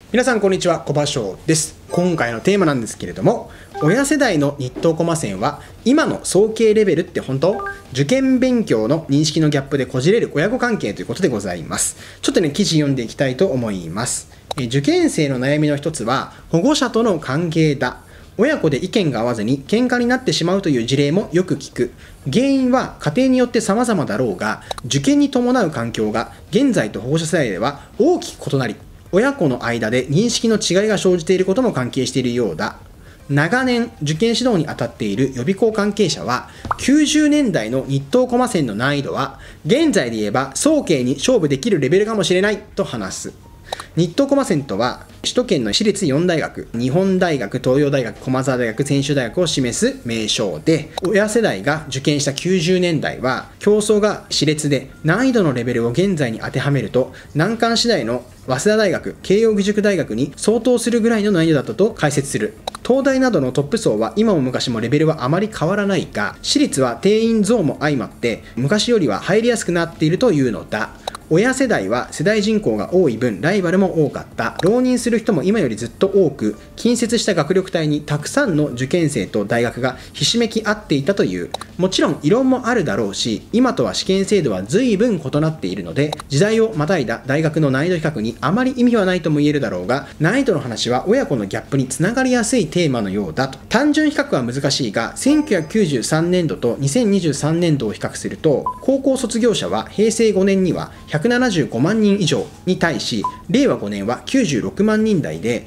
皆さんこんにちは、小葉翔です。今回のテーマなんですけれども、親世代の日東駒線は今の早慶レベルって本当？受験勉強の認識のギャップでこじれる親子関係ということでございます。ちょっとね、記事読んでいきたいと思います。受験生の悩みの一つは保護者との関係だ。親子で意見が合わずに喧嘩になってしまうという事例もよく聞く。原因は家庭によって様々だろうが、受験に伴う環境が現在と保護者世代では大きく異なり、親子の間で認識の違いが生じていることも関係しているようだ。長年受験指導に当たっている予備校関係者は、90年代の日東駒線の難易度は現在で言えば早慶に勝負できるレベルかもしれないと話す。日東駒線とは首都圏の私立4大学、日本大学、東洋大学、駒澤大学、専修大学を示す名称で、親世代が受験した90年代は競争が熾烈で、難易度のレベルを現在に当てはめると難関次第の早稲田大学、慶應義塾大学に相当するぐらいの難易度だったと解説する。東大などのトップ層は今も昔もレベルはあまり変わらないが、私立は定員増も相まって昔よりは入りやすくなっているというのだ。親世代は世代人口が多い分ライバルも多かった。浪人する人も今よりずっと多く、近接した学力帯にたくさんの受験生と大学がひしめき合っていたという。もちろん異論もあるだろうし、今とは試験制度は随分異なっているので、時代をまたいだ大学の難易度比較にあまり意味はないとも言えるだろうが、難易度の話は親子のギャップにつながりやすいテーマのようだと。単純比較は難しいが、1993年度と2023年度を比較すると、高校卒業者は平成5年には175万人以上に対し、令和5年は96万人台で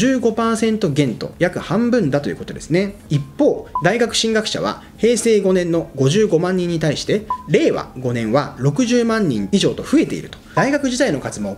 55% 減と約半分だということですね。一方、大学進学者は平成5年の55万人に対して令和5年は60万人以上と増えていると。大学自体の数も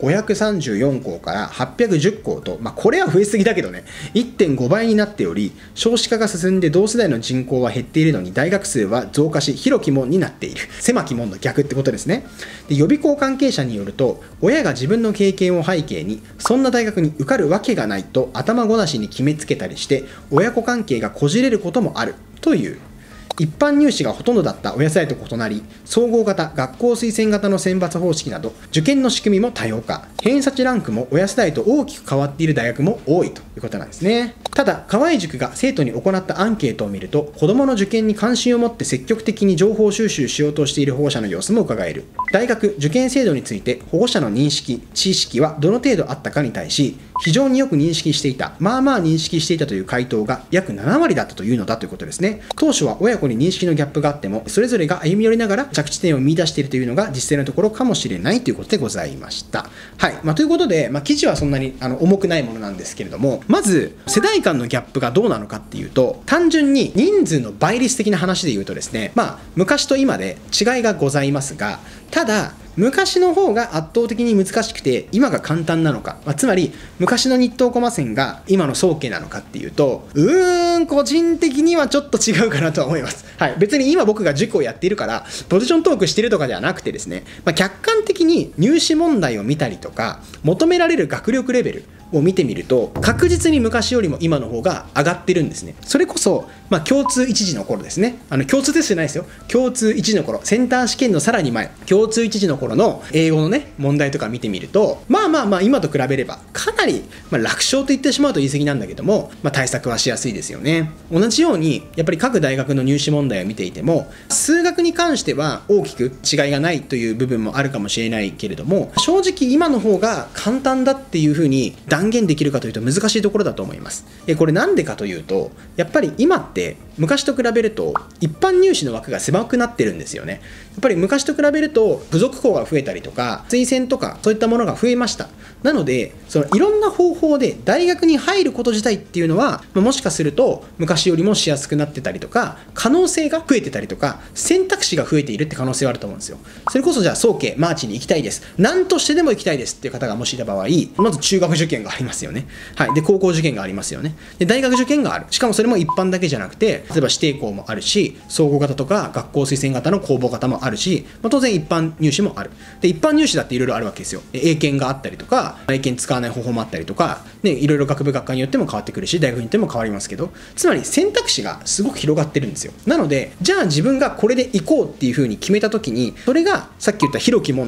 534校から810校と、これは増えすぎだけどね、1.5 倍になっており、少子化が進んで同世代の人口は減っているのに大学数は増加し広き門になっている。狭き門の逆ってことですね。で、予備校関係者によると、親が自分の経験を背景にそんな大学に受かるわけがないと頭ごなしに決めつけたりして親子関係がこじれることもあるという。一般入試がほとんどだった親世代と異なり、総合型、学校推薦型の選抜方式など受験の仕組みも多様化、偏差値ランクも親世代と大きく変わっている大学も多いということなんですね。ただ、河合塾が生徒に行ったアンケートを見ると、子どもの受験に関心を持って積極的に情報収集しようとしている保護者の様子も伺える。大学受験制度について保護者の認識、知識はどの程度あったかに対し、非常によく認識していた、まあまあ認識していたという回答が約7割だったというのだということですね。当初は親子に認識のギャップがあっても、それぞれが歩み寄りながら着地点を見出しているというのが実際のところかもしれないということでございました。はい。ということで、記事はそんなに重くないものなんですけれども、まず世代間のギャップがどうなのかっていうと、単純に人数の倍率的な話で言うとですね、昔と今で違いがございますが、ただ昔の方が圧倒的に難しくて今が簡単なのか、つまり昔の日東駒線が今の早慶なのかっていうと、個人的にはちょっと違うかなとは思います。はい、別に今僕が塾をやっているからポジショントークしてるとかではなくてですね、客観的に入試問題を見たりとか求められる学力レベルを見てみると、確実に昔よりも今の方が上がってるんですね。それこそ、共通一次の頃ですね。共通テストじゃないですよ。共通一次の頃、センター試験のさらに前、共通一次の頃の英語のね、問題とか見てみると、今と比べれば、かなり、楽勝と言ってしまうと言い過ぎなんだけども、対策はしやすいですよね。同じように、やっぱり各大学の入試問題を見ていても、数学に関しては大きく違いがないという部分もあるかもしれないけれども、正直今の方が簡単だっていうふうに断言できるかというと難しいところだと思います。これなんでかというと、やっぱり今って昔と比べると一般入試の枠が狭くなってるんですよね。やっぱり昔と比べると付属校が増えたりとか推薦とかそういったものが増えました。なのでいろんな方法で大学に入ること自体っていうのは、もしかすると昔よりもしやすくなってたりとか、可能性が増えてたりとか、選択肢が増えているって可能性はあると思うんですよ。それこそじゃあ早慶マーチに行きたいです、何としてでも行きたいですっていう方がもしいた場合、まず中学受験がありますよね。はい。で、高校受験がありますよね。で、大学受験がある。しかもそれも一般だけじゃなくて、例えば指定校もあるし、総合型とか学校推薦型の公募型もあるし、当然一般入試もある。で、一般入試だっていろいろあるわけですよ。英検があったりとか、英検使わない方法もあったりとか、いろいろ学部学科によっても変わってくるし、大学によっても変わりますけど、つまり選択肢がすごく広がってるんですよ。なので、じゃあ自分がこれで行こうっていう風に決めた時に、それがさっき言った広き門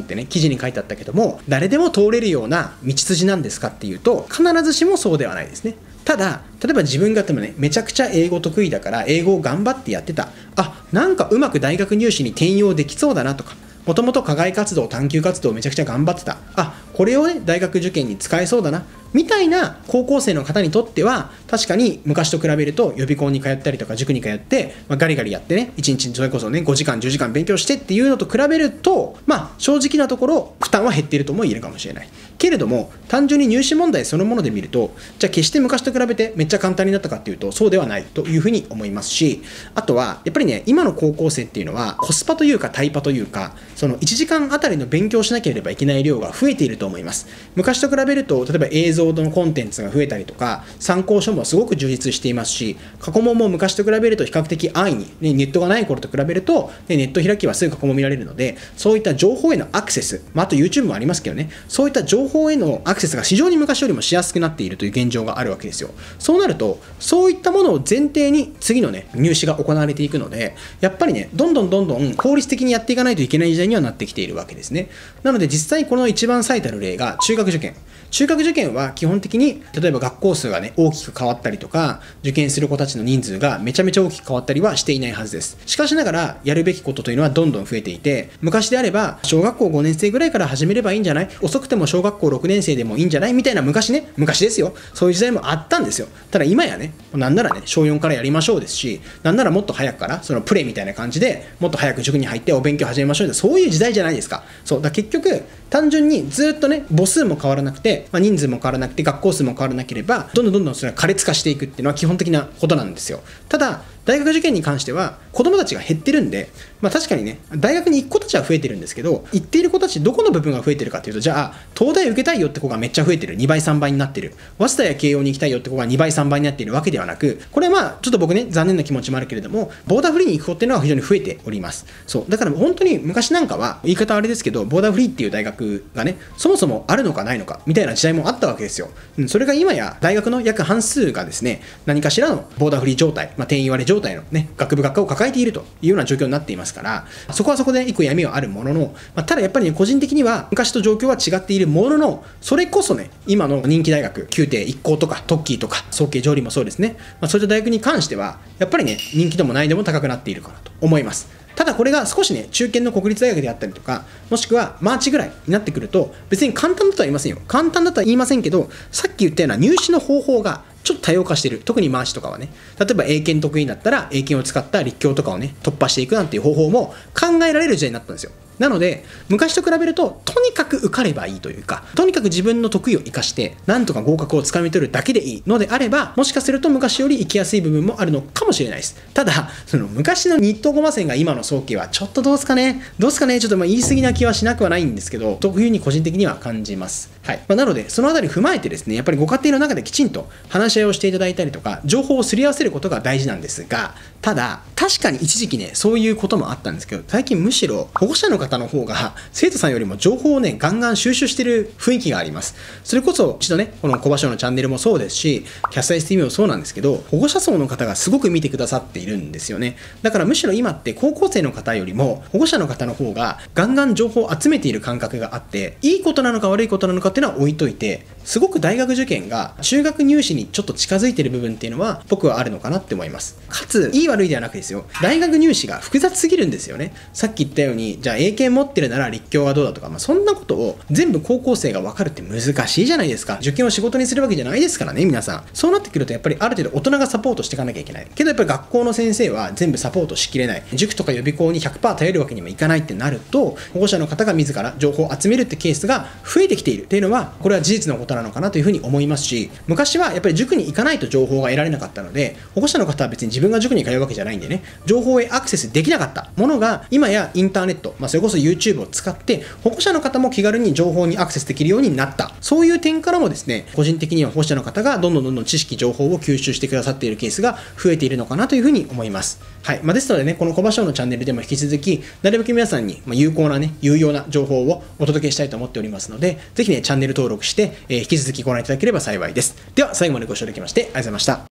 ってね記事に書いてあったけども、誰でも通れるような道筋なんですかっていうと、必ずしもそうではないですね。ただ例えば自分がねめちゃくちゃ英語得意だから英語を頑張ってやってた、なんかうまく大学入試に転用できそうだなとか、もともと課外活動探究活動をめちゃくちゃ頑張ってた、これをね大学受験に使えそうだなみたいな高校生の方にとっては、確かに昔と比べると予備校に通ったりとか塾に通って、ガリガリやってね1日にそれこそね5時間10時間勉強してっていうのと比べると、正直なところ負担は減っているとも言えるかもしれない。けれども単純に入試問題そのもので見ると、じゃあ決して昔と比べてめっちゃ簡単になったかっていうとそうではないというふうに思いますし、あとはやっぱりね今の高校生っていうのはコスパというかタイパというか、その1時間あたりの勉強しなければいけない量が増えていると思います。昔と比べると例えば映像のコンテンツが増えたりとか、参考書もすごく充実していますし、過去問も昔と比べると比較的安易に、ネットがない頃と比べると、ネット開きはすぐ過去問見られるので、そういった情報へのアクセス、あと YouTube もありますけどね、そういった情報へのアクセスが非常に昔よりもしやすくなっているという現状があるわけですよ。そうなるとそういったものを前提に次のね入試が行われていくので、やっぱりねどんどん効率的にやっていかないといけない時代にはなってきているわけですね。なので実際この一番最たる例が中学受験。中学受験は基本的に例えば学校数がね大きく変わったりとか、受験する子たちの人数がめちゃめちゃ大きく変わったりはしていないはずです。しかしながらやるべきことというのはどんどん増えていて、昔であれば小学校5年生ぐらいから始めればいいんじゃない、遅くても小学校6年生でもいいんじゃないみたいな、昔ですよ、そういう時代もあったんですよ。ただ今やね、なんならね小4からやりましょうですし、なんならもっと早くからそのプレみたいな感じでもっと早く塾に入ってお勉強始めましょうって、そういう時代じゃないですか。そうだ、結局単純にずっとね母数も変わらなくて、人数も変わらなくて学校数も変わらなければ、どんどんそれは苛烈化していくっていうのは基本的なことなんですよ。ただ大学受験に関しては子供たちが減ってるんで、確かにね大学に行く子たちは増えてるんですけど、行っている子たちどこの部分が増えてるかというと、じゃあ東大受けたいよって子がめっちゃ増えてる、2倍3倍になってる、早稲田や慶応に行きたいよって子が2倍3倍になっているわけではなく、これはちょっと僕ね残念な気持ちもあるけれども、ボーダーフリーに行く子っていうのは非常に増えております。そうだから本当に昔なんかは言い方あれですけど、ボーダーフリーっていう大学がねそもそもあるのかないのかみたいな時代もあったわけですよ。それが今や大学の約半数がですね何かしらのボーダーフリー状態、定員割れ状態のね学部学科を抱えているというような状況になっていますから、そこはそこで一個闇はあるものの、ただやっぱりね個人的には昔と状況は違っているものの、それこそね今の人気大学9帝一高とかトッキーとか早慶上理もそうですね、そういった大学に関してはやっぱりね人気度も難易度も高くなっているかなと思います。ただこれが少しね中堅の国立大学であったりとか、もしくはマーチぐらいになってくると、別に簡単だとは言いませんよ。簡単だとは言いませんけど、さっき言ったような入試の方法がちょっと多様化している。特にマーチとかはね、例えば英検得意だったら英検を使った立教とかをね突破していくなんていう方法も考えられる時代になったんですよ。なので昔と比べるととにかく受かればいいというか、とにかく自分の得意を生かしてなんとか合格をつかみ取るだけでいいのであれば、もしかすると昔より行きやすい部分もあるのかもしれないです。ただその昔の日東駒線が今の早慶はちょっとどうすかねちょっと言い過ぎな気はしなくはないんですけど、というふうに個人的には感じます。はい。なのでそのあたり踏まえてですね、やっぱりご家庭の中できちんと話し合いをしていただいたりとか、情報をすり合わせることが大事なんですが、ただ確かに一時期ねそういうこともあったんですけど、最近むしろ保護者の方の方が生徒さんよりも情報をねガンガン収集してる雰囲気があります。それこそ一度ねこの小場所のチャンネルもそうですし、キャスター STV もそうなんですけど、保護者層の方がすごく見てくださっているんですよね。だからむしろ今って高校生の方よりも保護者の方の方がガンガン情報を集めている感覚があって、いいことなのか悪いことなのかっていうのは置いといて、すごく大学受験が中学入試にちょっと近づいている部分っていうのは僕はあるのかなって思います。かついい悪いではなくですよ、大学入試が複雑すぎるんですよね。さっき言ったようにじゃあ英検持ってるなら立教はどうだとか、そんなことを全部高校生が分かるって難しいじゃないですか。受験を仕事にするわけじゃないですからね皆さん。そうなってくるとやっぱりある程度大人がサポートしていかなきゃいけないけど、やっぱり学校の先生は全部サポートしきれない、塾とか予備校に 100% 頼るわけにもいかないってなると、保護者の方が自ら情報を集めるってケースが増えてきているっていうのは、これは事実のことなのかなというふうに思いますし、昔はやっぱり塾に行かないと情報が得られなかったので、保護者の方は別に自分が塾に通うわけじゃないんでね、情報へアクセスできなかったものが今やインターネット、それこそ YouTube を使って保護者の方も気軽に情報にアクセスできるようになった。そういう点からもですね、個人的には保護者の方がどんどん知識情報を吸収してくださっているケースが増えているのかなというふうに思います。はい。ですのでね、この小場所のチャンネルでも引き続きなるべく皆さんに有効なね有用な情報をお届けしたいと思っておりますので、ぜひねチャンネル登録して、引き続きご覧いただければ幸いです。では最後までご視聴いただきましてありがとうございました。